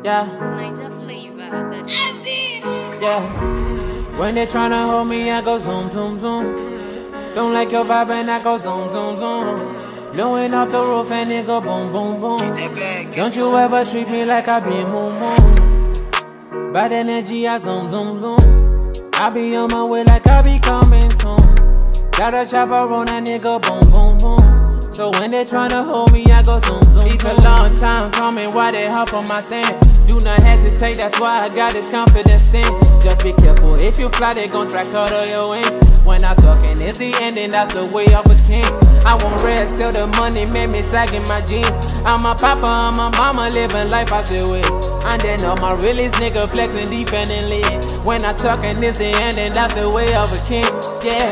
Yeah. Ninja flavor. Yeah. When they tryna hold me, I go zoom, zoom, zoom. Don't like your vibe and I go zoom, zoom, zoom. Blowing up the roof and it go boom, boom, boom. Don't you ever treat me like I be moon, moon. Bad energy, I zoom, zoom, zoom. I be on my way like I be coming soon. Got a chopper on that nigga, boom, boom, boom. So when they tryna hold me, I go zoom, zoom. It's a long time coming, why they hop on my thing? Do not hesitate, that's why I got this confidence thing. Just be careful, if you fly, they gon' try cut all your wings. When I talkin', it's the ending, that's the way of a king. I won't rest till the money made me sagging my jeans. I'm a papa, I'm a mama, living life I still wish. And then all my realest nigga flexing deep and in lead. When I talkin', it's the ending, that's the way of a king. Yeah.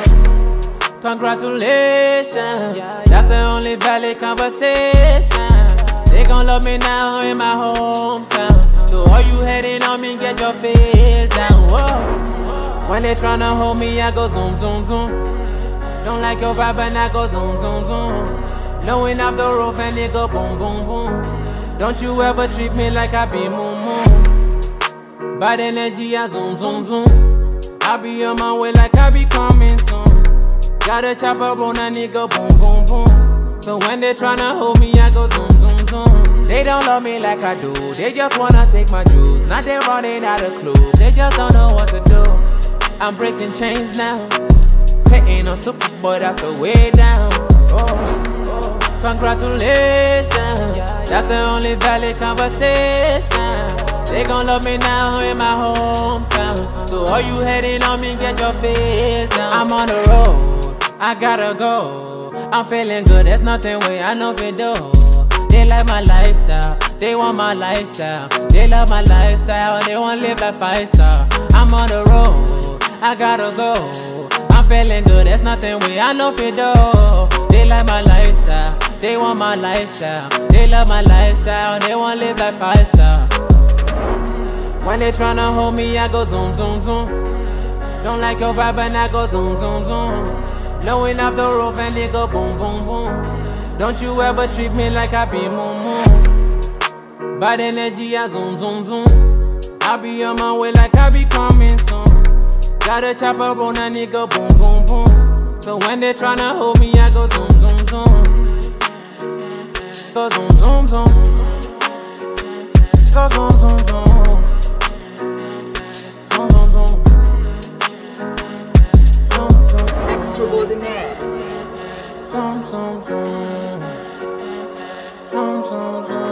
Congratulations, that's the only valid conversation. They gon' love me now in my hometown. So all you hating on me, get your face down. Whoa. When they tryna hold me, I go zoom, zoom, zoom. Don't like your vibe and I go zoom, zoom, zoom. Blowing up the roof and it go boom, boom, boom. Don't you ever treat me like I be moon, moon. Bad energy, I zoom, zoom, zoom. I be on my way like I be coming soon. Got a chopper on a nigga, boom, boom, boom. So when they tryna hold me, I go zoom, zoom, zoom. They don't love me like I do, they just wanna take my juice. Now they running out of clues, they just don't know what to do. I'm breaking chains now, hitting on Superboy, that's the way down. Oh. Congratulations, that's the only valid conversation. They gon' love me now in my hometown. So all you hating on me, get your face down. I'm on the road, I gotta go. I'm feeling good, there's nothing way I know if it do. They like my lifestyle, they want my lifestyle. They love my lifestyle, they want live like 5-star. I'm on the road, I gotta go. I'm feeling good, there's nothing way I know if it do. They like my lifestyle, they want my lifestyle. They love my lifestyle, they want live like 5-star. When they tryna hold me, I go zoom, zoom, zoom. Don't like your vibe and I go zoom, zoom, zoom. Blowing up the roof and it go boom, boom, boom. Don't you ever treat me like I be moon, moon. Bad energy, I zoom, zoom, zoom. I be on my way like I be coming soon. Got a chopper on a nigga, boom, boom, boom. So when they tryna hold me, I go zoom, zoom, zoom. Go zoom, zoom, zoom. Go zoom, zoom, zoom. Extraordinaire. Zoom, zoom, zoom. Zoom, zoom, zoom.